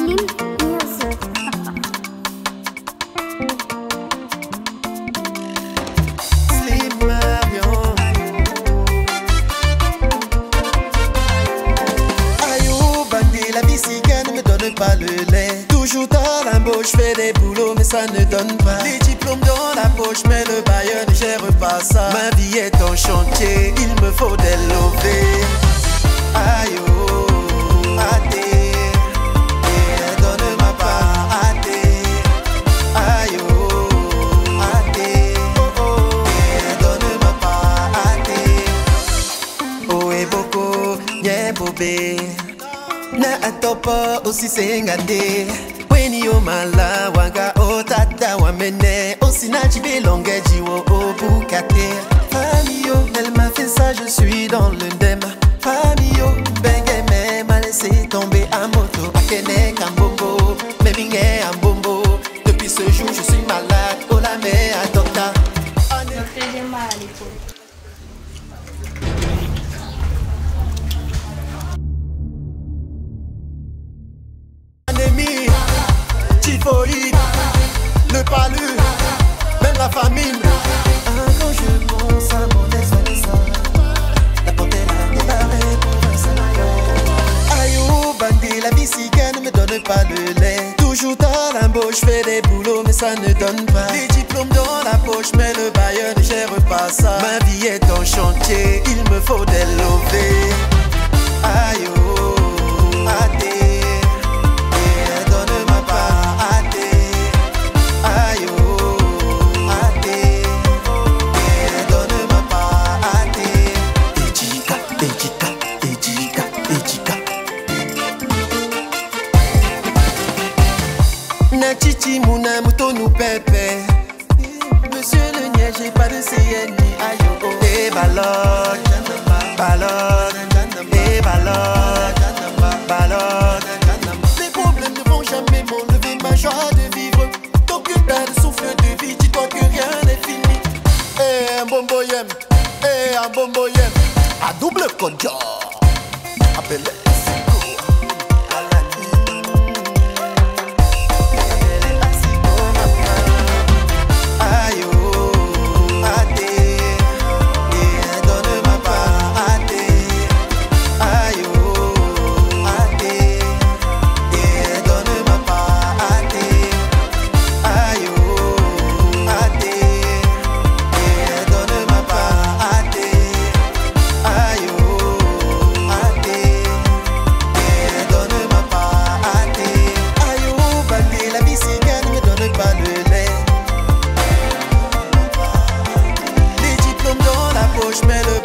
Clean Music. Slim Marion. Aïe oh bandit, la vie cigane ne me donne pas le lait. Toujours dans l'embauche, fais des boulots mais ça ne donne pas. Les diplômes dans la poche mais le bailleur ne gère pas ça. Ma vie est en chantier, il me faut des lovés. Aïe oh, athée. Na atopo osisengande weni o mala wanga o tata wamene osinachi belonge jiwo obukate. Famille, elle m'a fait ça, je suis dans le ndem. Famille, bengeme m'a laissé tomber à moto. Akene kambombo, meminge ambombo. Depuis ce jour je suis malade, oh la mère adopta. J'ai mal à l'épaule. Typhoïde, le palu, même la famine. Quand je pense à mon ex-adolescent, la portée est barrée pour un seul. Aïe oh bandit, la vie cigane ne me donne pas le lait. Toujours dans l'embauche, fais des boulots mais ça ne donne pas. Les diplômes dans la poche mais le bailleur ne gère pas ça. Ma vie est en chantier, il me faut des lovés. Aïe oh, athée. Na chichi mouna mouton nous pépé. Monsieur le niais, j'ai pas de CNI. Aïe oh, et balotte, balotte, et balotte, balotte. Les problèmes ne vont jamais m'enlever ma joie de vivre. Tant que t'as le souffle de vie, dis-toi que rien n'est fini. Eh un bomboyem, eh un bomboyem. À double conjure, appelez. Mais le